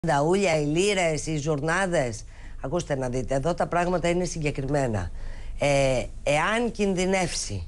Τα ούλια, οι λίρες, οι ζουρνάδες. Ακούστε να δείτε, εδώ τα πράγματα είναι συγκεκριμένα. Εάν κινδυνεύσει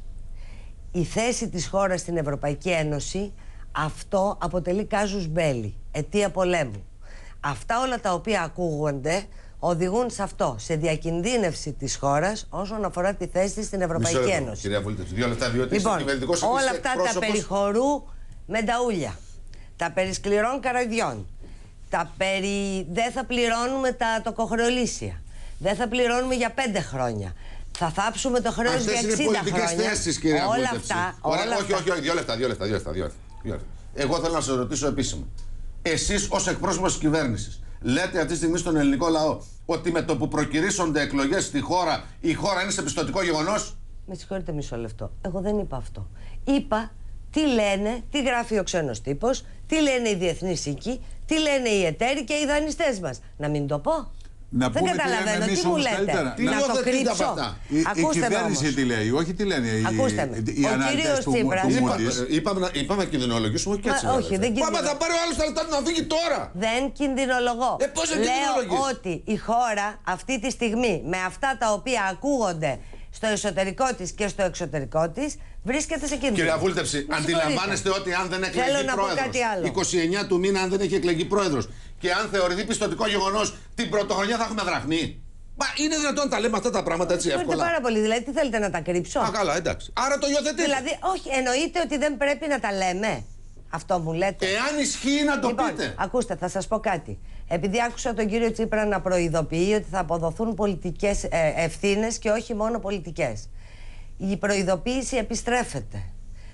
η θέση της χώρας στην Ευρωπαϊκή Ένωση, αυτό αποτελεί κάζους μπέλι, αιτία πολέμου. Αυτά όλα τα οποία ακούγονται οδηγούν σε αυτό, σε διακινδύνευση της χώρας όσον αφορά τη θέση της στην Ευρωπαϊκή Ένωση. Κυρία Βουλτεύση, 2 λεπτά, διότι λοιπόν, όλα αυτά πρόσωπος... τα περιχωρού με τα ούλια, τα περί σκληρών καροδιών, τα περί δεν θα πληρώνουμε τα τοκοχρεωλήσια, δεν θα πληρώνουμε για 5 χρόνια, θα θάψουμε το χρέος για 60 χρόνια. Αυτές είναι πολιτικές θέσεις, κυρία όλα Βουλτεύση. αυτά. Όχι, 2 λεπτά. Εγώ θέλω να σας ρωτήσω επίσημα. Εσείς ως εκπρόσωπος της κυβέρνησης λέτε αυτή τη στιγμή στον ελληνικό λαό ότι με το που προκυρήσονται εκλογές στη χώρα, η χώρα είναι σε πιστωτικό γεγονός? Με συγχωρείτε μισό λεπτό. Εγώ δεν είπα αυτό. Είπα τι λένε, τι γράφει ο ξένος τύπος, τι λένε οι διεθνείς οίκοι, τι λένε οι εταίροι και οι δανειστές μας. Να μην το πω? Δεν καταλαβαίνω, τι μου λέτε, να το κρύψω? Η κυβέρνηση τι λέει, όχι τι λένε οι αναλυτές του Moody's. Είπαμε κινδυνολογήσουμε, όχι έτσι. Όχι, δεν κινδυνολογώ. Πάμε, θα πάρει ο άλλος τα λεπτά του να φύγει τώρα. Δεν κινδυνολογώ. Πώς δεν Λέω κινδυνολογείς? ότι η χώρα αυτή τη στιγμή, με αυτά τα οποία ακούγονται στο εσωτερικό της και στο εξωτερικό της, βρίσκεται σε κίνδυνο. Κυρία Βούλτευση, αντιλαμβάνεστε ότι αν δεν εκλεγεί πρόεδρος, 29 του μήνα, αν δεν έχει εκλεγεί πρόεδρος και αν θεωρηθεί πιστωτικό γεγονός, την πρωτοχρονιά θα έχουμε δραχμή? Μα είναι δυνατόν να τα λέμε αυτά τα πράγματα έτσι εύκολα? Πάρα πολύ. Δηλαδή, τι θέλετε να τα κρύψω? Α, καλά, εντάξει. Άρα το υιοθετείτε. Δηλαδή, όχι, εννοείται ότι δεν πρέπει να τα λέμε. Αυτό μου λέτε. Εάν ισχύει να το πείτε. Ακούστε, θα σας πω κάτι. Επειδή άκουσα τον κύριο Τσίπρα να προειδοποιεί ότι θα αποδοθούν πολιτικές ευθύνες και όχι μόνο πολιτικές. Η προειδοποίηση επιστρέφεται.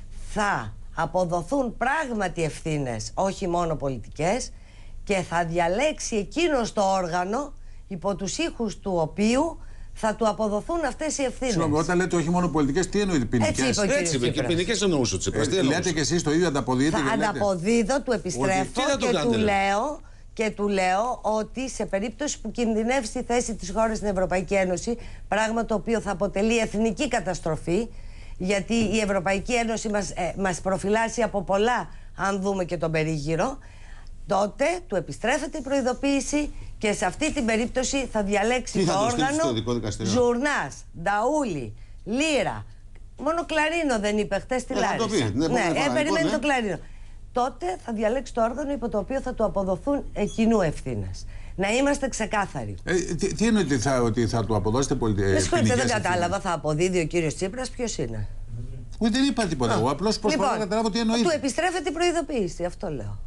Θα αποδοθούν πράγματι ευθύνες, όχι μόνο πολιτικές, και θα διαλέξει εκείνος το όργανο υπό τους ήχους του οποίου θα του αποδοθούν αυτές οι ευθύνες. Συγγνώμη, όταν λέτε όχι μόνο πολιτικές, τι εννοείται, ποινικές? Έτσι είπε, και ποινικές εννοούσε ο Τσίπρας. Λέτε και εσείς το ίδιο, ανταποδίδετε? Θα ανταποδίδω, του επιστρέφω και του λέω ότι σε περίπτωση που κινδυνεύσει η θέση της χώρας στην Ευρωπαϊκή Ένωση, πράγμα το οποίο θα αποτελεί εθνική καταστροφή, γιατί η Ευρωπαϊκή Ένωση μας προφυλάσσει από πολλά, αν δούμε και τον περίγυρο, τότε του επιστρέφεται η προειδοποίηση και σε αυτή την περίπτωση θα διαλέξει το όργανο Ζουρνάς, Νταούλη, Λύρα. Μόνο Κλαρίνο δεν είπε χτες στη Λάρισα. Περιμένει το Κλαρίνο. Τότε θα διαλέξει το όργανο υπό το οποίο θα του αποδοθούν εκείνου ευθύνες. Να είμαστε ξεκάθαροι. Τι εννοείται ότι θα του αποδώσετε πολιτικές? Με συγχωρείτε, δεν κατάλαβα. Θα αποδίδει ο κύριος Τσίπρας? Ποιος είναι? Δεν είπα τίποτα. Εγώ απλώς προσπαθώ να καταλάβω τι εννοείται. Του επιστρέφεται η προειδοποίηση, αυτό λέω.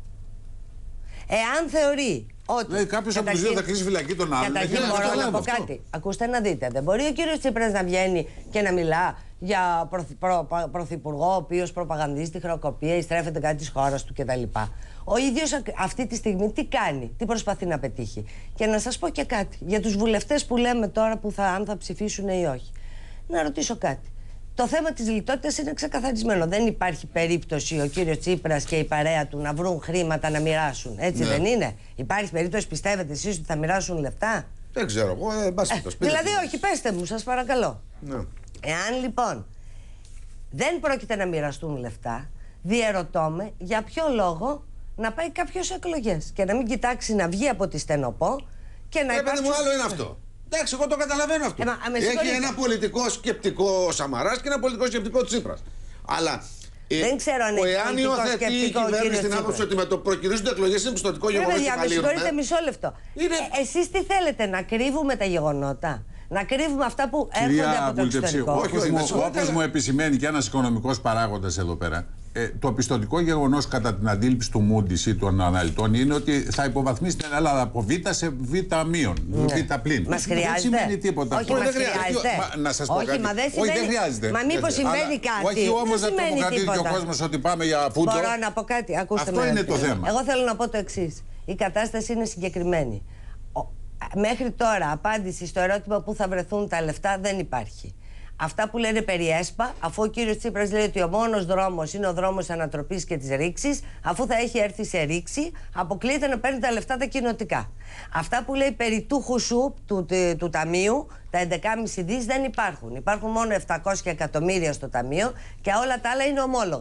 Εάν θεωρεί ότι. Δηλαδή, κάποιος από τους δύο θα κλείσει φυλακή τον άλλον. Καταρχήν, μπορώ να πω κάτι. Ακούστε να δείτε. Δεν μπορεί ο κύριος Τσίπρας να βγαίνει και να μιλά για πρωθυπουργό, ο οποίος προπαγανδίζει τη χρεοκοπία ή στρέφεται κάτι της χώρας του κτλ. Ο ίδιος αυτή τη στιγμή τι κάνει, τι προσπαθεί να πετύχει? Και να σας πω και κάτι για τους βουλευτές που λέμε τώρα αν θα ψηφίσουν ή όχι. Να ρωτήσω κάτι. Το θέμα της λιτότητας είναι ξεκαθαρισμένο. Δεν υπάρχει περίπτωση ο κύριος Τσίπρας και η παρέα του να βρουν χρήματα να μοιράσουν. Έτσι δεν είναι? Υπάρχει περίπτωση, πιστεύετε εσείς, ότι θα μοιράσουν λεφτά? Δεν ξέρω εγώ, δηλαδή όχι, πέστε μου, σας παρακαλώ. Ναι. Εάν λοιπόν δεν πρόκειται να μοιραστούν λεφτά, διερωτώ με για ποιο λόγο να πάει κάποιος σε εκλογές και να μην κοιτάξει να βγει από τη στενοπό και να υπάρξει. Μου άλλο είναι αυτό. Εντάξει, εγώ το καταλαβαίνω αυτό. Έχει ένα πολιτικό σκεπτικό ο Σαμαράς και ένα πολιτικό σκεπτικό ο Τσίπρας. Αλλά δεν ξέρω αν εάν υιοθετεί η κυβέρνηση την άποψη ότι με το προκυρήσονται εκλογές είναι πιστωτικό γεγονός και με συγχωρείτε μισό λεπτό. Εσείς τι θέλετε, να κρύβουμε τα γεγονότα? Να κρύβουμε αυτά που έρχονται από το εξωτερικό? Όπως μου επισημαίνει και ένας οικονομικός παράγοντας εδώ πέρα, το πιστωτικό γεγονός κατά την αντίληψη του Moody's ή των αναλυτών είναι ότι θα υποβαθμίσει την Ελλάδα από Β σε Β μείον, Β πλην. Μας χρειάζεται? Δεν σημαίνει τίποτα. Όχι, μας χρειάζεται. Να σας πω κάτι. Όχι, δεν χρειάζεται. Μα μήπως συμβαίνει κάτι? Όχι όμως να τρομοκρατεί και ο κόσμος ότι πάμε για φούντο. Μπορώ να πω κάτι? Αυτό είναι το θέμα. Εγώ θέλω να πω το εξής. Η κατάσταση είναι συγκεκριμένη. Μέχρι τώρα απάντηση στο ερώτημα πού θα βρεθούν τα λεφτά δεν υπάρχει. Αυτά που λένε περί ΕΣΠΑ, αφού ο κύριος Τσίπρας λέει ότι ο μόνος δρόμος είναι ο δρόμος ανατροπής και της ρήξης, αφού θα έχει έρθει σε ρήξη, αποκλείεται να παίρνει τα λεφτά τα κοινοτικά. Αυτά που λέει περί του χουσού του ταμείου, τα 11,5 δις δεν υπάρχουν. Υπάρχουν μόνο 700 εκατομμύρια στο ταμείο και όλα τα άλλα είναι ομόλογα.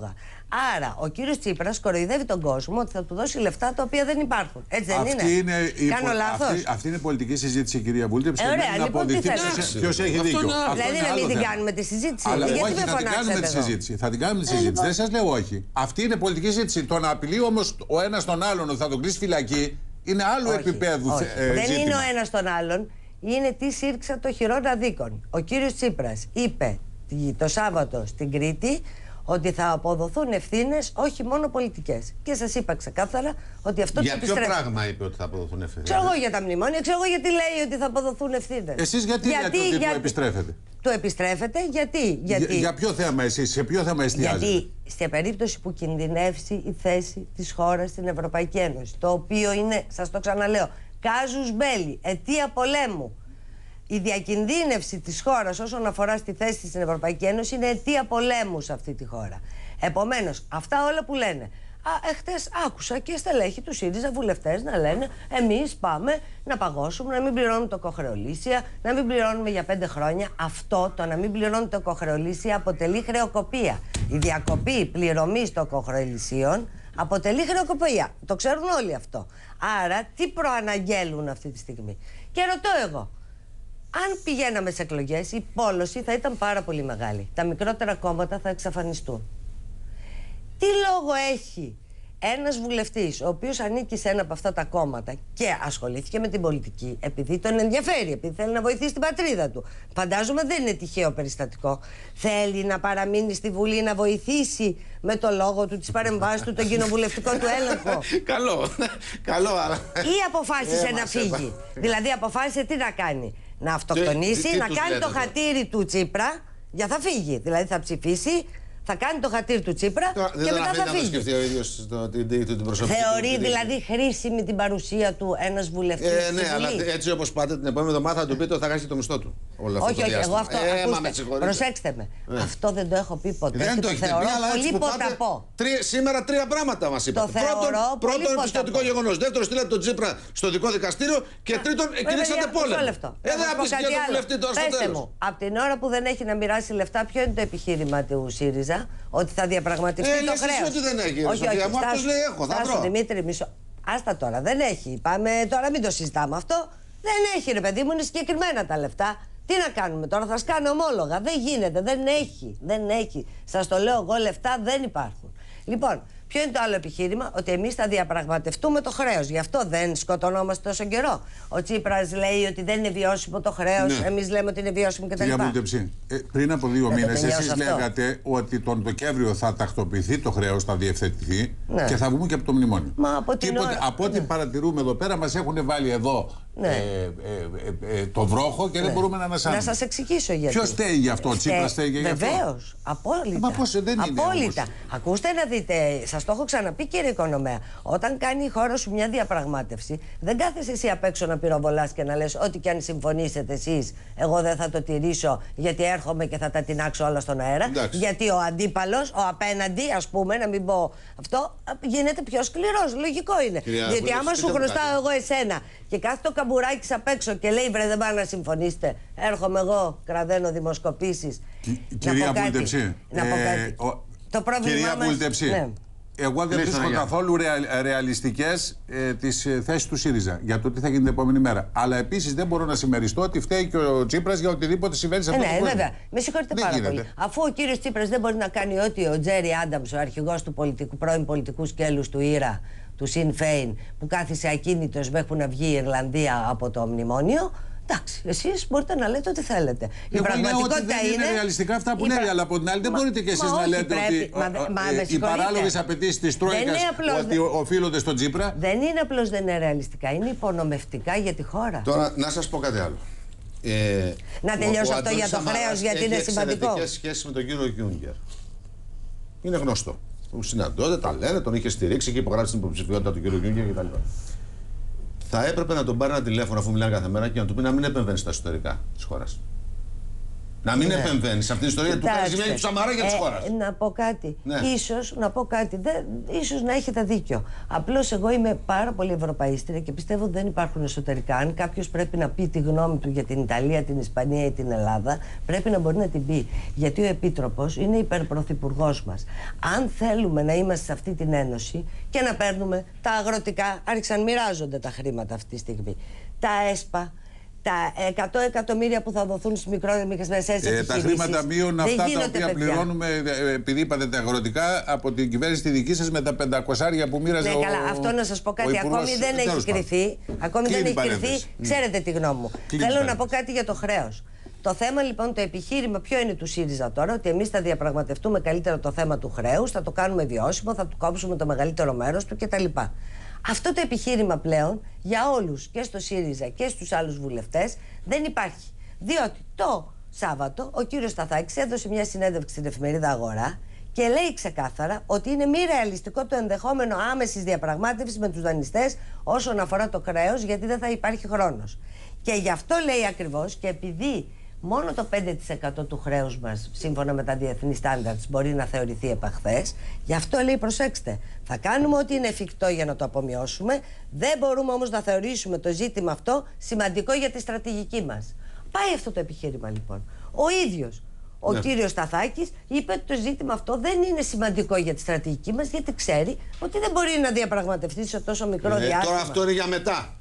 Άρα ο κύριος Τσίπρας κοροϊδεύει τον κόσμο ότι θα του δώσει λεφτά τα οποία δεν υπάρχουν. Έτσι δεν είναι? Κάνω λάθος? Αυτή είναι η πολιτική συζήτηση, κυρία Βούλτεψη. Ωραία, λοιπόν, τι θέλετε? Ποιος έχει δίκιο. Δηλαδή να μην την κάνουμε τη συζήτηση. Αλλά γιατί όχι, θα την κάνουμε τη συζήτηση. Θα την κάνουμε τη συζήτηση. Δεν σας λέω όχι. Αυτή είναι η πολιτική συζήτηση. Το να απειλεί όμως ο ένας τον άλλον ότι θα τον κλείσει φυλακή είναι άλλου επίπεδου ζήτημα. Δεν είναι ο ένας τον άλλον. Είναι τι σύρξα το χειρών αδίκων. Ο κύριος Τσίπρας είπε το Σάββατο στην Κρήτη ότι θα αποδοθούν ευθύνες, όχι μόνο πολιτικές. Και σας είπα ξεκάθαρα ότι αυτό για ποιο πράγμα είπε ότι θα αποδοθούν ευθύνες? Ξέρω εγώ για τα μνημόνια, ξέρω εγώ γιατί λέει ότι θα αποδοθούν ευθύνες. Εσείς γιατί λέτε ότι το επιστρέφετε? Το επιστρέφετε γιατί? Για ποιο θέμα εσείς, σε ποιο θέμα εστιάζετε? Γιατί σε περίπτωση που κινδυνεύσει η θέση της χώρας στην Ευρωπαϊκή Ένωση, το οποίο είναι, σας το ξαναλέω, κάζους μπέλι, αιτία πολέμου. Η διακινδύνευση της χώρας όσον αφορά στη θέση στην Ευρωπαϊκή Ένωση είναι αιτία πολέμου σε αυτή τη χώρα. Επομένως, αυτά όλα που λένε. Χτες άκουσα και στελέχη του ΣΥΡΙΖΑ βουλευτές να λένε εμείς πάμε να παγώσουμε, να μην πληρώνουμε το κοχρεολύσια, να μην πληρώνουμε για 5 χρόνια. Αυτό το να μην πληρώνουμε το κοχρεολύσια αποτελεί χρεοκοπία. Η διακοπή πληρωμής των κοχρεολυσίων αποτελεί χρεοκοπία. Το ξέρουν όλοι αυτό. Άρα τι προαναγγέλουν αυτή τη στιγμή? Και ρωτώ εγώ, αν πηγαίναμε σε εκλογές, η πόλωση θα ήταν πάρα πολύ μεγάλη. Τα μικρότερα κόμματα θα εξαφανιστούν. Τι λόγο έχει ένας βουλευτής, ο οποίος ανήκει σε ένα από αυτά τα κόμματα και ασχολήθηκε με την πολιτική, επειδή τον ενδιαφέρει, επειδή θέλει να βοηθήσει την πατρίδα του? Φαντάζομαι δεν είναι τυχαίο περιστατικό. Θέλει να παραμείνει στη Βουλή, να βοηθήσει με το λόγο του, τις παρεμβάσεις του, τον κοινοβουλευτικό του έλεγχο. Καλό, αλλά. Ή αποφάσισε να φύγει? Δηλαδή αποφάσισε τι να κάνει? Να αυτοκτονήσει, να κάνει το χατήρι του Τσίπρα, για θα φύγει. Δηλαδή θα ψηφίσει, θα κάνει το χατήρι του Τσίπρα και μετά θα φύγει. Δεν ο ίδιος την προσωπική. Θεωρεί δηλαδή χρήσιμη την παρουσία του ένας βουλευτής? Ναι, αλλά έτσι όπως πάτε την επόμενη εβδομάδα θα του πείτε ότι θα χάσει το μισθό του. Όχι, εγώ αυτό. Προσέξτε με. Αυτό δεν το έχω πει ποτέ. Δεν το έχετε πει, αλλά έτσι που πάτε. Σήμερα 3 πράγματα μας είπατε. Πρώτον, επιστοτικό γεγονός. Δεύτερον, στείλατε τον Τσίπρα στο δικό δικαστήριο. Και τρίτον, κηρύξατε πόλεμο. Δεν πέστε μου, από την ώρα που δεν έχει να μοιράσει λεφτά, ποιο είναι το επιχείρημα του ΣΥΡΙΖΑ? Ότι θα διαπραγματευτεί το χρέος. Ότι δεν έχει. Όχι, αυτός λέει έχω, θα βρω. Δημήτρη, μισό. Άστα τώρα, δεν έχει. Πάμε τώρα, μην το συζητάμε αυτό. Δεν έχει, ρε παιδί μου, είναι συγκεκριμένα τα λεφτά. Τι να κάνουμε τώρα, θα σκάνε ομόλογα? Δεν γίνεται, δεν έχει. Σας το λέω εγώ, λεφτά δεν υπάρχουν. Λοιπόν, ποιο είναι το άλλο επιχείρημα? Ότι εμείς θα διαπραγματευτούμε το χρέος. Γι' αυτό δεν σκοτωνόμαστε τόσο καιρό. Ο Τσίπρας λέει ότι δεν είναι βιώσιμο το χρέος. Ναι. Εμείς λέμε ότι είναι βιώσιμο κτλ. Κυρία Βούλτεψη, πριν από 2 μήνες εσείς λέγατε ότι τον Δεκέμβριο θα τακτοποιηθεί το χρέος, θα διευθετηθεί, ναι, και θα βγούμε και από το μνημόνιο. Μα από ό,τι παρατηρούμε εδώ πέρα, μας έχουν βάλει εδώ, ναι, το βρόχο και δεν μπορούμε να ανασάνουμε. Να σας εξηγήσω γιατί. Ποιος φταίει γι' αυτό? Ο Τσίπρας φταίει γι' αυτό? Βεβαίως, απόλυτα. Μα πώς δεν είναι? Απόλυτα. Ακούστε να δείτε, σας το έχω ξαναπεί κύριε Οικονομέα, όταν κάνει η χώρα σου μια διαπραγμάτευση, δεν κάθεσαι εσύ απ' έξω να πυροβολάς και να λες ό,τι και αν συμφωνήσετε εσείς, εγώ δεν θα το τηρήσω γιατί έρχομαι και θα τα τεινάξω όλα στον αέρα. Εντάξει. Γιατί ο αντίπαλος, ο απέναντι, ας πούμε, να μην πω αυτό, γίνεται πιο σκληρός. Λογικό είναι. Γιατί άμα σου χρωστάω εγώ εσένα και κάθεται ο Καμπουράκης απ' έξω και λέει βρε δεν πάνε να συμφωνήσετε, έρχομαι εγώ, κραδένω δημοσκοπήσεις. Κυρία Βούλτεψη, το πρόβλημα κυρία Βούλτεψη, ναι, εγώ δεν βρίσκω καθόλου ρεαλιστικές τις θέσεις του ΣΥΡΙΖΑ για το τι θα γίνει την επόμενη μέρα. Αλλά επίσης δεν μπορώ να συμμεριστώ ότι φταίει και ο Τσίπρας για οτιδήποτε συμβαίνει σε αυτό το κόσμο. Ναι, βέβαια. Με συγχωρείτε πάρα πολύ. Αφού ο κύριος Τσίπρας δεν μπορεί να κάνει ό,τι ο Τζέρι Άνταμς, ο αρχηγός του πρώην πολιτικού σκέλους του Ήρα, του Σιν Φέιν, που κάθισε ακίνητος μέχρι να βγει η Ιρλανδία από το μνημόνιο. Εντάξει, εσείς μπορείτε να λέτε ό,τι θέλετε. Η πραγματικότητα είναι ρεαλιστικά αυτά που λέει, αλλά από την άλλη δεν μπορείτε κι εσείς να λέτε ότι οι παράλογες απαιτήσεις της Τρόικας ότι οφείλονται στον Τσίπρα. Δεν είναι απλώς δεν είναι ρεαλιστικά, είναι υπονομευτικά για τη χώρα. Τώρα, να σας πω κάτι άλλο. Να τελειώσω αυτό για το χρέος, γιατί είναι σημαντικό. Έχει σχέση με τον κύριο Γιούγκερ. Είναι γνωστό. Που συναντώνται, τα λένε, τον είχε στηρίξει και υπογράψει την υποψηφιότητα του κύριου Γιούγκερ κτλ. Θα έπρεπε να τον πάρει ένα τηλέφωνο αφού μιλάνε κάθε μέρα και να του πει να μην επεμβαίνει στα εσωτερικά της χώρας. Να μην επεμβαίνει σε αυτή την ιστορία του κάνει ζημιά του Σαμαρά για τη χώρα. Να πω κάτι. Ίσως να έχετε δίκιο. Απλώς εγώ είμαι πάρα πολύ ευρωπαίστρια και πιστεύω ότι δεν υπάρχουν εσωτερικά. Αν κάποιος πρέπει να πει τη γνώμη του για την Ιταλία, την Ισπανία ή την Ελλάδα, πρέπει να μπορεί να την πει. Γιατί ο Επίτροπος είναι υπερπρωθυπουργός μας. Αν θέλουμε να είμαστε σε αυτή την ένωση και να παίρνουμε τα αγροτικά, άρχισαν μοιράζονται τα χρήματα αυτή τη στιγμή. Τα ΕΣΠΑ, τα 100 εκατομμύρια που θα δοθούν στις μικρομεσαίες επιχειρήσεις. Τα χρήματα μείων αυτά τα οποία πληρώνουμε, επειδή είπατε τα αγροτικά, από την κυβέρνηση τη δική σας με τα 500 που μοίραζε. Ναι, καλά, αυτό να σας πω κάτι. Ακόμη δεν έχει κρυθεί. Ακόμη δεν έχει κρυθεί. Ξέρετε τη γνώμη μου. Θέλω να πω κάτι για το χρέος. Το θέμα λοιπόν, το επιχείρημα ποιο είναι του ΣΥΡΙΖΑ τώρα, ότι εμείς θα διαπραγματευτούμε καλύτερα το θέμα του χρέους, θα το κάνουμε βιώσιμο, θα του κόψουμε το μεγαλύτερο μέρος του κτλ. Αυτό το επιχείρημα πλέον για όλους και στο ΣΥΡΙΖΑ και στους άλλους βουλευτές δεν υπάρχει. Διότι το Σάββατο ο κύριος Σταθάκης έδωσε μια συνέντευξη στην εφημερίδα Αγορά και λέει ξεκάθαρα ότι είναι μη ρεαλιστικό το ενδεχόμενο άμεσης διαπραγμάτευσης με τους δανειστές όσον αφορά το χρέος, γιατί δεν θα υπάρχει χρόνος. Και γι' αυτό λέει ακριβώς, και επειδή μόνο το 5% του χρέους μας, σύμφωνα με τα διεθνή στάνταρτς, μπορεί να θεωρηθεί επαχθές. Γι' αυτό λέει, προσέξτε, θα κάνουμε ό,τι είναι εφικτό για να το απομειώσουμε. Δεν μπορούμε όμως να θεωρήσουμε το ζήτημα αυτό σημαντικό για τη στρατηγική μας. Πάει αυτό το επιχείρημα λοιπόν. Ο ίδιος ο κύριος Σταθάκης είπε ότι το ζήτημα αυτό δεν είναι σημαντικό για τη στρατηγική μας, γιατί ξέρει ότι δεν μπορεί να διαπραγματευτεί σε τόσο μικρό διάστημα. Τώρα αυτό είναι για μετά.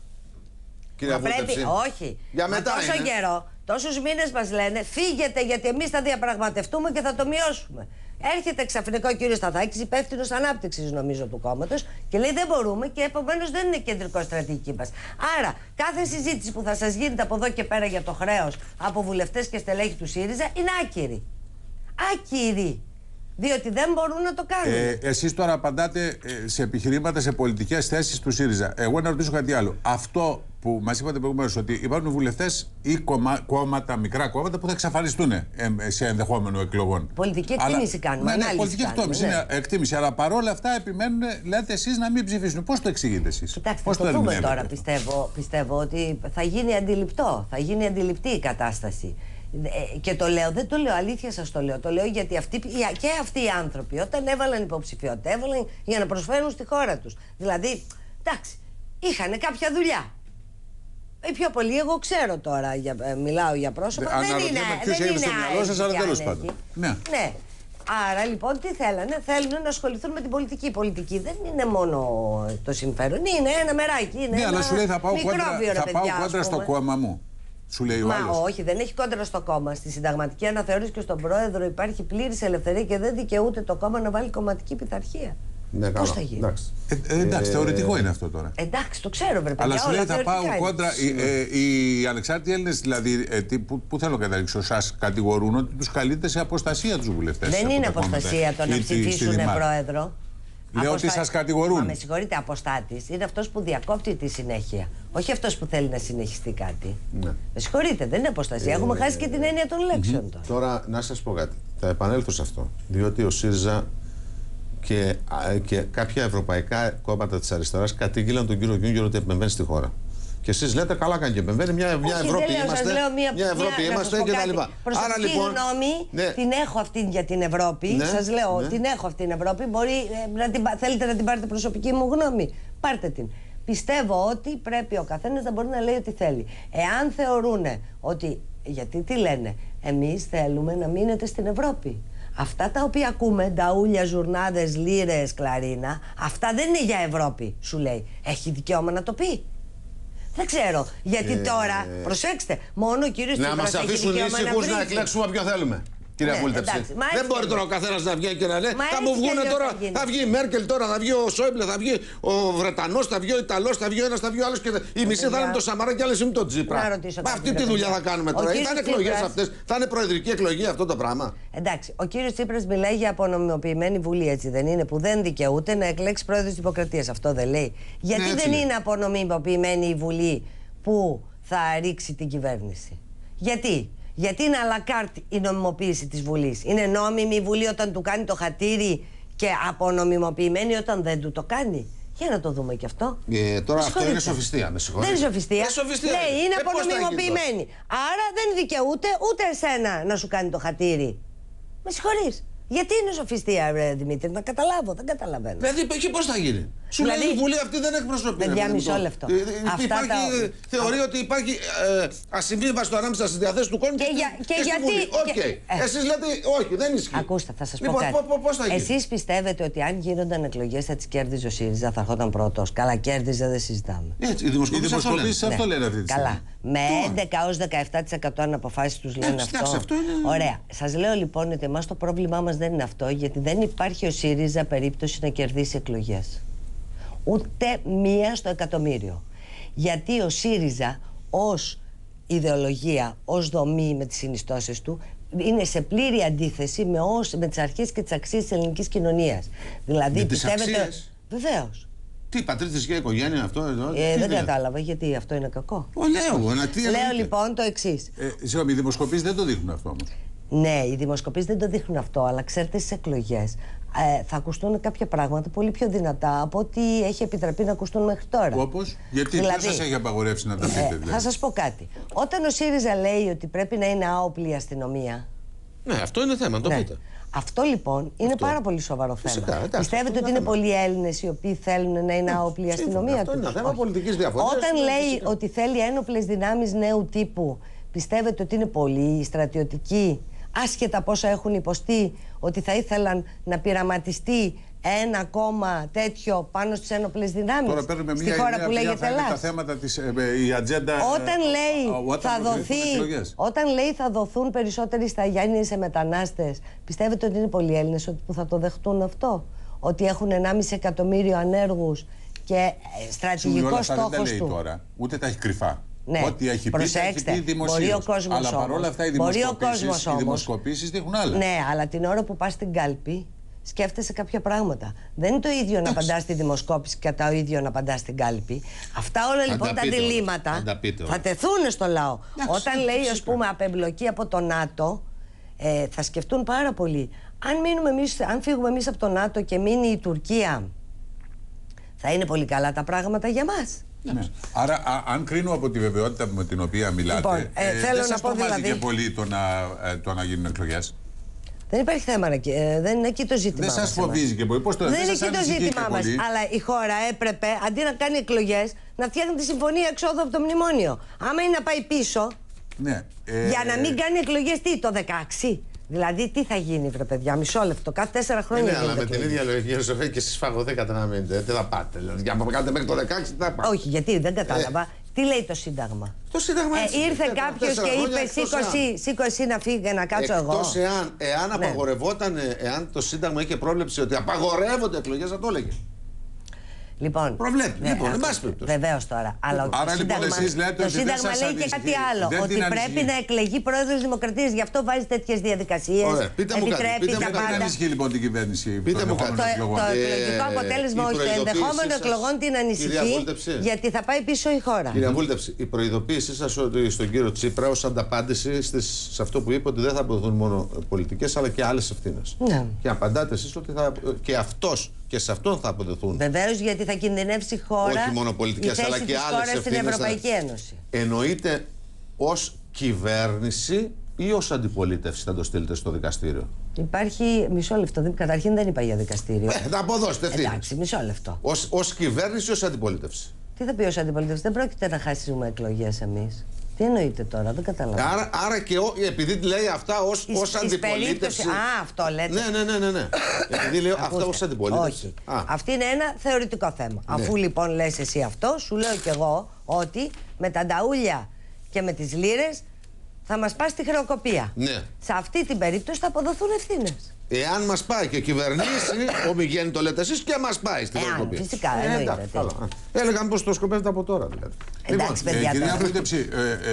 Όχι. Για μετά τόσο είναι. καιρό, τόσους μήνες μας λένε φύγετε γιατί εμείς θα διαπραγματευτούμε και θα το μειώσουμε. Έρχεται ξαφνικά ο κύριος Σταθάκης, υπεύθυνος ανάπτυξης νομίζω του κόμματος, και λέει δεν μπορούμε και επομένως δεν είναι κεντρικό στρατηγική μας. Άρα κάθε συζήτηση που θα σας γίνεται από εδώ και πέρα για το χρέος από βουλευτές και στελέχη του ΣΥΡΙΖΑ είναι άκυρη. Άκυρη. Διότι δεν μπορούν να το κάνουν. Εσείς τώρα απαντάτε σε επιχειρήματα, σε πολιτικές θέσεις του ΣΥΡΙΖΑ. Εγώ να ρωτήσω κάτι άλλο. Αυτό που μας είπατε προηγουμένως, ότι υπάρχουν βουλευτές ή κόμματα, μικρά κόμματα που θα εξαφανιστούν σε ενδεχόμενο εκλογών. Πολιτική εκτίμηση κάνουμε. Ναι, πολιτική εκτίμηση. Αλλά παρόλα αυτά επιμένουν, λέτε εσείς, να μην ψηφίσουν. Πώς το εξηγείτε εσείς? Κοιτάξτε, θα το δούμε τώρα. Πιστεύω ότι θα γίνει αντιληπτό. Θα γίνει αντιληπτή η κατάσταση. Και το λέω, δεν το λέω, αλήθεια σας το λέω. Το λέω γιατί και αυτοί οι άνθρωποι, όταν έβαλαν υποψηφιότητα, έβαλαν για να προσφέρουν στη χώρα τους. Δηλαδή, εντάξει, είχαν κάποια δουλειά. Πιο πολύ, εγώ ξέρω τώρα, μιλάω για πρόσωπα. Δεν είναι στο μυαλό σας, αλλά τέλος πάντων. Ναι. Άρα λοιπόν τι θέλανε? Θέλουν να ασχοληθούν με την πολιτική. Η πολιτική δεν είναι μόνο το συμφέρον, είναι ένα μεράκι. Είναι ναι, αλλά σου λέει θα πάω μικρόβιο, κόντρα στο κόμμα μου. Σου λέει ο άλλος. Όχι, δεν έχει κόντρα στο κόμμα. Στη συνταγματική αναθεώρηση και στον πρόεδρο υπάρχει πλήρης ελευθερία και δεν δικαιούται το κόμμα να βάλει κομματική πειθαρχία. Ναι, πώς θα γίνει? Εντάξει, θεωρητικό είναι αυτό τώρα. Εντάξει, το ξέρω, βρε παιδιά. Αλλά σου λέει θα πάω κόντρα. Οι ανεξάρτητοι Έλληνες, δηλαδή, που θέλω να καταλήξω, σας κατηγορούν ότι τους καλείτε σε αποστασία τους βουλευτές. Δεν είναι αποστασία το να ψηφίσουν πρόεδρο. Λέω ότι σας κατηγορούν. Με συγχωρείτε, αποστάτης είναι αυτός που διακόπτει τη συνέχεια. Όχι αυτός που θέλει να συνεχιστεί κάτι. Ναι. Με συγχωρείτε, δεν είναι αποστασία. Έχουμε χάσει και την έννοια των λέξεων τώρα. Τώρα, να σας πω κάτι. Θα επανέλθω σε αυτό. Διότι ο ΣΥΡΙΖΑ και κάποια ευρωπαϊκά κόμματα της αριστεράς κατήγγειλαν τον κύριο Γιούγκερ ότι επεμβαίνει στη χώρα. Και εσείς λέτε καλά κάνει και επεμβαίνει. Μια Ευρώπη είμαστε. Μια Ευρώπη είμαστε κτλ. Άρα λοιπόν. Γνώμη, την έχω αυτή για την Ευρώπη. Σας λέω, την έχω αυτή την Ευρώπη. Μπορεί θέλετε να την πάρετε προσωπική μου γνώμη? Πάρτε την. Πιστεύω ότι πρέπει ο καθένας να μπορεί να λέει ό,τι θέλει. Εάν θεωρούν ότι. Γιατί τι λένε? Εμείς θέλουμε να μείνετε στην Ευρώπη. Αυτά τα οποία ακούμε, νταούλια, ζουρνάδες, λίρες, κλαρίνα, αυτά δεν είναι για Ευρώπη, σου λέει. Έχει δικαίωμα να το πει. Δεν ξέρω. Γιατί τώρα, προσέξτε, μόνο ο κύριος Τσίπρας να μας αφήσουν ήσυχους να εκλέξουμε ποιον θέλουμε. Κυρία Βούλτεψη. Δεν μπορεί τώρα ο καθένας να βγαίνει και να λέει θα μου βγουν τώρα. Θα βγει η Μέρκελ τώρα, θα βγει ο Σόιμπλε, θα βγει ο Βρετανός, θα βγει ο Ιταλός, θα βγει ο ένας, θα βγει ο άλλος και η μισή θα είναι με το Σαμαρά και άλλες με τον Τσίπρα. Αυτή τη δουλειά θα κάνουμε τώρα. Θα είναι εκλογές αυτές, θα είναι προεδρική εκλογή αυτό το πράγμα. Εντάξει, ο κύριος Τσίπρας μιλάει για απονομιμοποιημένη βουλή, έτσι δεν είναι? Που δεν δικαιούται να εκλέξει πρόεδρος της Δημοκρατίας. Αυτό δεν λέει? Γιατί δεν είναι απονομιμοποιημένη η βουλή που θα ρίξει την κυβέρνηση? Γιατί είναι à la carte η νομιμοποίηση της Βουλής. Είναι νόμιμη η Βουλή όταν του κάνει το χατήρι και απονομιμοποιημένη όταν δεν του το κάνει. Για να το δούμε και αυτό. Τώρα αυτό είναι σοφιστία, με συγχωρείτε. Δεν είναι σοφιστία. Λέει, είναι απονομιμοποιημένη. Άρα δεν δικαιούται ούτε εσένα να σου κάνει το χατήρι. Με συγχωρείς. Γιατί είναι σοφιστία, Δημήτρη, να καταλάβω, δεν καταλαβαίνω. Δηλαδή, εκεί πώς θα γίνει. Σου λέει η Βουλή αυτή δεν εκπροσωπεί. Παιδιά, μισό λεπτό. Θεωρεί ότι υπάρχει ασυμβίβαστο ανάμεσα στις διαθέσεις του κόσμου και στη Βουλή. Οκ. Εσείς λέτε όχι, δεν ισχύει. Ακούστε, θα σας πω κάτι. Πώς θα γίνει. Εσείς πιστεύετε ότι αν γίνονταν εκλογές θα τις κέρδιζε ο ΣΥΡΙΖΑ, θα ερχόταν πρώτος. Καλά, κέρδιζε, δεν συζητάμε. Έτσι, οι δημοσκοπήσεις αυτό λένε αυτή τη στιγμή. Καλά. Με 11-17% αν αποφάσεις τους λένε αυτό. Ωραία. Σας λέω λοιπόν ότι εμάς το πρόβλημά μας δεν είναι αυτό, γιατί δεν υπάρχει ο ΣΥΡΙΖΑ περίπτωση να κερδίσει εκλογές. Ούτε μία στο εκατομμύριο. Γιατί ο ΣΥΡΙΖΑ ως ιδεολογία, ως δομή με τις συνιστώσεις του, είναι σε πλήρη αντίθεση με τις αρχές και τις αξίες της ελληνικής κοινωνίας. Δηλαδή, πιστεύετε. Βεβαίως. Τι, πατρίδες οικογένεια αυτό εδώ. Δεν κατάλαβα γιατί αυτό είναι κακό. Λέω λοιπόν το εξής. Συγγνώμη, οι δημοσκοπήσεις δεν το δείχνουν αυτό όμως. Ναι, οι δημοσκοπήσεις δεν το δείχνουν αυτό, αλλά ξέρετε, στις εκλογές θα ακουστούν κάποια πράγματα πολύ πιο δυνατά από ό,τι έχει επιτραπεί να ακουστούν μέχρι τώρα. Όπως? Γιατί δεν σας έχει απαγορεύσει να τα πείτε, δηλαδή. Θα σας πω κάτι. Όταν ο ΣΥΡΙΖΑ λέει ότι πρέπει να είναι άοπλη η αστυνομία. Ναι, αυτό είναι θέμα, το πείτε. Αυτό λοιπόν είναι πάρα πολύ σοβαρό θέμα. Πιστεύετε ότι είναι πολλοί Έλληνες οι οποίοι θέλουν να είναι άοπλη η αστυνομία? Αυτό είναι ένα θέμα πολιτικής διαφοράς. Όταν λέει ότι θέλει ένοπλες δυνάμεις νέου τύπου, πιστεύετε ότι είναι πολλοί στρατιωτικοί, άσχετα πόσα έχουν υποστεί, ότι θα ήθελαν να πειραματιστεί ένα κόμμα τέτοιο πάνω στις ένοπλες δυνάμεις? Τώρα παίρνουμε στη χώρα που λέγεται Ελλάδα. Τα θέματα της, η ατζέντα. Όταν λέει θα δοθούν περισσότεροι σταγιάννοι σε μετανάστες, πιστεύετε ότι είναι πολλοί Έλληνες που θα το δεχτούν αυτό? Ότι έχουν 1,5 εκατομμύριο ανέργους και στρατηγικό στόχος του. Δεν τα λέει τώρα, ούτε τα έχει κρυφά. Ναι. Ό,τι έχει πει, θα έχει πει δημοσίως. Αλλά παρόλα αυτά οι δημοσκοπήσεις δείχνουν άλλα. Ναι, αλλά την ώρα που πας στην κάλπη σκέφτεσαι κάποια πράγματα. Δεν είναι το ίδιο να απαντάς στη δημοσκόπηση και το ίδιο να απαντάς στην κάλπη. Αυτά όλα λοιπόν τα διλήμματα θα τεθούν στο λαό. Όταν λέει, ας πούμε, απεμπλοκή από το ΝΑΤΟ, θα σκεφτούν πάρα πολύ. Αν φύγουμε εμείς από το ΝΑΤΟ και μείνει η Τουρκία, θα είναι πολύ καλά τα πράγματα για μας. Ναι. Άρα, αν κρίνω από τη βεβαιότητα με την οποία μιλάτε, λοιπόν, δεν σας τρομάζει και πολύ το να γίνουν εκλογές? Δεν υπάρχει θέμα, δεν είναι εκεί το ζήτημά μας. Δεν σας φοβίζει και πολύ? Δεν είναι εκεί το ζήτημά μας. Αλλά η χώρα έπρεπε, αντί να κάνει εκλογές, να φτιάχνει τη συμφωνία εξόδου από το μνημόνιο. Άμα είναι να πάει πίσω, ναι, για να μην κάνει εκλογές το 16. Δηλαδή, τι θα γίνει, βρε παιδιά, μισό λεπτό, κάθε 4 χρόνια. Ναι, αλλά με την ίδια λογική, Σοφία, και εσείς φαγωθήκατε να μείνετε. Τι θα πάτε, δηλαδή, για να κάνετε μέχρι το 16, τι θα πάτε? Όχι, γιατί δεν κατάλαβα. Τι λέει το Σύνταγμα? Το Σύνταγμα ήρθε κάποιος και είπε σήκω εσύ να φύγει να κάτσω εγώ. Εκτός εάν απαγορευόταν, εάν το Σύνταγμα είχε πρόβλεψη ότι απαγορεύονται εκλογές, θα το έλεγε. Λοιπόν, προβλέπει. Λοιπόν, εν πάση περιπτώσει. Βεβαίως τώρα. Αλλά άρα λοιπόν εσείς λέτε ότι το Σύνταγμα λέει και κάτι άλλο. Ότι πρέπει να εκλεγεί πρόεδρος Δημοκρατίας. Γι' αυτό βάζει τέτοιες διαδικασίες. Επιτρέπει τα πάντα. Δεν ανησυχεί λοιπόν την κυβέρνηση? Πείτε μου κάτι. Το εκλογικό αποτέλεσμα, όχι. Το ενδεχόμενο εκλογών την ανησυχεί, γιατί θα πάει πίσω η χώρα. Κυρία Βούλτεψη, η προειδοποίησή σας στον κύριο Τσίπρα ως ανταπάντηση σε αυτό που είπε, ότι δεν θα αποδοθούν μόνο πολιτικές αλλά και άλλες ευθύνες. Και απαντάτε εσείς ότι και αυτός και σε αυτόν θα αποδεθούν. Βεβαίως, γιατί θα κινδυνεύσει η χώρα. Όχι μόνο πολιτικές, αλλά και άλλες ευθύνες στην Ευρωπαϊκή Ένωση. Εννοείται ως κυβέρνηση ή ως αντιπολίτευση θα το στείλετε στο δικαστήριο? Υπάρχει. Μισό λεπτό. Καταρχήν δεν είπα για δικαστήριο. Θα αποδώσετε ευθύνες. Εντάξει, μισό λεπτό. Ως κυβέρνηση ή ως αντιπολίτευση? Τι θα πει ως αντιπολίτευση? Δεν πρόκειται να χάσουμε εκλογές εμείς. Τι εννοείτε τώρα, δεν καταλαβαίνω. Άρα και επειδή λέει αυτά ως αντιπολίτευση. Αυτό λέτε. Ναι. Επειδή λέω αυτά ως αντιπολίτευση. Όχι. Αυτή είναι ένα θεωρητικό θέμα. Ναι. Αφού λοιπόν λες εσύ αυτό, σου λέω κι εγώ ότι με τα νταούλια και με τις λίρες θα μας πάει στη χρεοκοπία. Ναι. Σε αυτή την περίπτωση θα αποδοθούν ευθύνες. Εάν μας πάει και κυβερνήσει, Ομιγέννη το λέτε εσείς, και μας πάει στην χρεοκοπία. Φυσικά, εννοείται. Έλεγαν πως το σκοπεύετε από τώρα, δηλαδή. Εντάξει, παιδιά. Κυρία Βούλτεψη,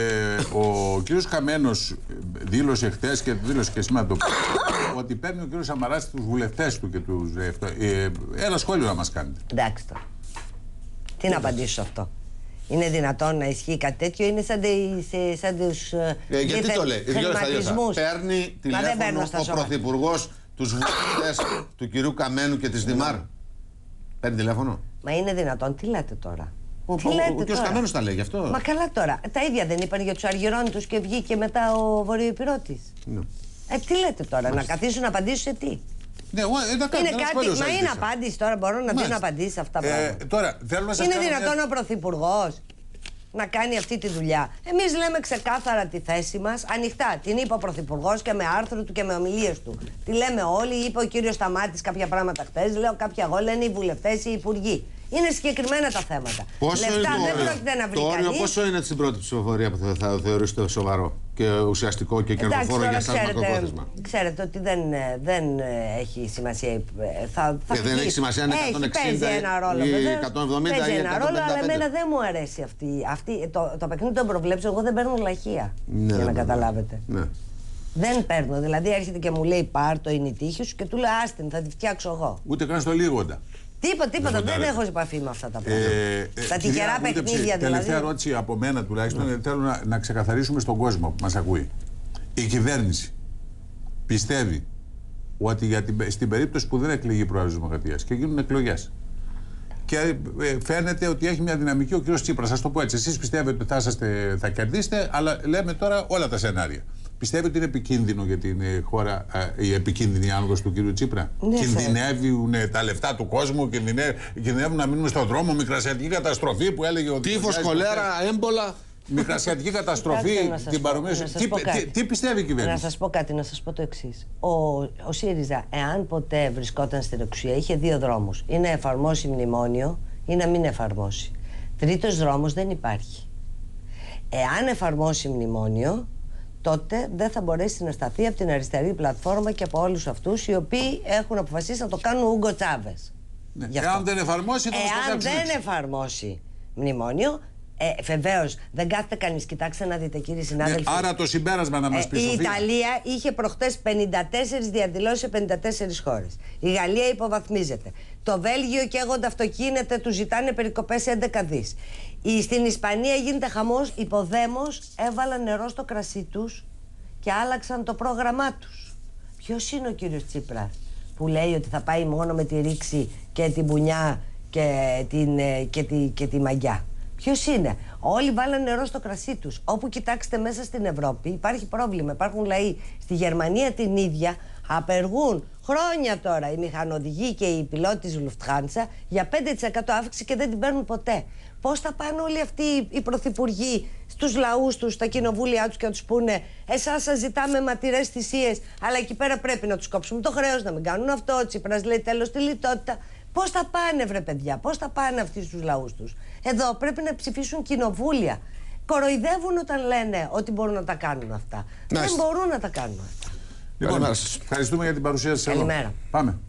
ο κύριος Καμένος δήλωσε χθες και δήλωσε και σήμερα ότι παίρνει ο κύριος Σαμαράς τους βουλευτές του και τους. Ένα σχόλιο να μας κάνετε. Εντάξει τώρα. Τι να απαντήσω σε αυτό? Είναι δυνατόν να ισχύει κάτι τέτοιο? Είναι σαν τους γιατί το λέει? χρηματισμούς. Παίρνει τηλέφωνο ο Πρωθυπουργός τους βουλευτές του κυρίου Καμένου και της Δημάρ? Παίρνει τηλέφωνο? Μα είναι δυνατόν, τι λέτε τώρα? Ο κ. Καμένος τα λέει γι' αυτό. Μα καλά τώρα. Τα ίδια δεν είπαν για τους Αργυρώνητους και βγήκε μετά ο Βορειοϊπηρώτης. Ναι. Τι λέτε τώρα, να καθίσουν να απαντήσουν σε τι? Ναι, είναι κάτι, μα είναι απάντηση τώρα, μπορώ να δίνω απαντήσει σε αυτά τα πράγματα. Τώρα, θέλω να σας είναι δυνατόν ο Πρωθυπουργός να κάνει αυτή τη δουλειά? Εμείς λέμε ξεκάθαρα τη θέση μας, ανοιχτά. Την είπε ο Πρωθυπουργός και με άρθρο του και με ομιλίες του. Τη λέμε όλοι, είπε ο κύριος Σταμάτης κάποια πράγματα χθες, λέω κάποια εγώ, λένε οι βουλευτές, οι υπουργοί. Είναι συγκεκριμένα τα θέματα. Λεφτά δεν πρόκειται να βρει κανείς. Πόσο είναι στην πρώτη ψηφοφορία που θα θεωρήσετε σοβαρό και ουσιαστικό και κερδοφόρο για εσάς μακροπρόθεσμα? Ξέρετε ότι δεν έχει σημασία. Δεν έχει σημασία αν είναι 160 ένα ρόλο, ή 170 παίζει ή 155. ένα ρόλο, αλλά εμένα δεν μου αρέσει το παιχνίδι των προβλέψεων. Εγώ δεν παίρνω λαχεία, για να καταλάβετε. Δεν παίρνω. Δηλαδή έρχεται και μου λέει πάρ' το, είναι η τύχη σου, και του λέω άστην, θα τη φτιάξω εγώ. Ούτε καν στο λίγοντα. Τίποτα, δεν έχω επαφή με αυτά τα πράγματα. Τα τυχερά παιχνίδια δηλαδή. Τελευταία ερώτηση από μένα τουλάχιστον, θέλω να ξεκαθαρίσουμε στον κόσμο που μας ακούει. Η κυβέρνηση πιστεύει ότι στην περίπτωση που δεν εκλεγεί πρόεδρος της Δημοκρατίας και γίνουν εκλογές και φαίνεται ότι έχει μια δυναμική ο κ. Τσίπρας, ας το πω έτσι, εσείς πιστεύετε ότι θα κερδίσετε, αλλά λέμε τώρα όλα τα σενάρια. Πιστεύετε ότι είναι επικίνδυνο για την χώρα η επικίνδυνη άνοδος του κ. Τσίπρα? Ναι, κινδυνεύουν τα λεφτά του κόσμου, κινδυνεύουν να μείνουμε στον δρόμο, μικρασιατική καταστροφή που έλεγε ο τύφος, κολέρα, έμπολα. Μικρασιατική καταστροφή, την παρομοίωση. Τι πιστεύει η κυβέρνηση? Να σας πω κάτι, να σας πω το εξής. Ο ΣΥΡΙΖΑ, εάν ποτέ βρισκόταν στην εξουσία, είχε δύο δρόμους. Ή να εφαρμόσει μνημόνιο ή να μην εφαρμόσει. Τρίτος δρόμος δεν υπάρχει. Εάν εφαρμόσει μνημόνιο, τότε δεν θα μπορέσει να σταθεί από την αριστερή πλατφόρμα και από όλους αυτούς οι οποίοι έχουν αποφασίσει να το κάνουν Ούγκο Τσάβες. Ναι. Εάν δεν εφαρμόσει, εάν δεν εφαρμόσει μνημόνιο, βεβαίως δεν κάθεται κανείς. Κοιτάξτε να δείτε, κύριοι συνάδελφοι. Άρα το συμπέρασμα να μας πει, η Σοφία. Ιταλία είχε προχτές 54 διαδηλώσεις σε 54 χώρες. Η Γαλλία υποβαθμίζεται. Το Βέλγιο καίγονται αυτοκίνητα, του ζητάνε περικοπές 11 δις. Στην Ισπανία γίνεται χαμός. Υποδέμως έβαλαν νερό στο κρασί τους και άλλαξαν το πρόγραμμά τους. Ποιος είναι ο κύριος Τσίπρας που λέει ότι θα πάει μόνο με τη ρήξη και την μπουνιά και τη μαγιά? Ποιος είναι? Όλοι βάλαν νερό στο κρασί τους. Όπου κοιτάξετε μέσα στην Ευρώπη υπάρχει πρόβλημα. Υπάρχουν λαοί. Στη Γερμανία την ίδια απεργούν χρόνια τώρα οι μηχανοδηγοί και οι πιλότοι της Lufthansa για 5% αύξηση και δεν την παίρνουν ποτέ. Πώς θα πάνε όλοι αυτοί οι πρωθυπουργοί στους λαούς τους, στα κοινοβούλια τους και να τους πούνε εσάς σας ζητάμε ματηρές θυσίες, αλλά εκεί πέρα πρέπει να τους κόψουμε το χρέος, να μην κάνουν αυτό. Ο Τσίπρας λέει τέλος τη λιτότητα. Πώς θα πάνε, βρε παιδιά, πώς θα πάνε αυτοί στους λαούς τους? Εδώ πρέπει να ψηφίσουν κοινοβούλια. Κοροϊδεύουν όταν λένε ότι μπορούν να τα κάνουν αυτά. Δεν μπορούν να τα κάνουν αυτά. Λοιπόν, ευχαριστούμε για την παρουσία σας. Καλημέρα. Πάμε.